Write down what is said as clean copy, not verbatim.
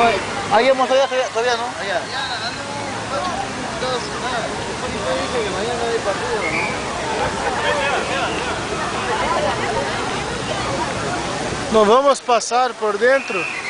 Ahí hemos todavía no. Allá. Dice que mañana hay partido, ¿no? Nos vamos a pasar por dentro.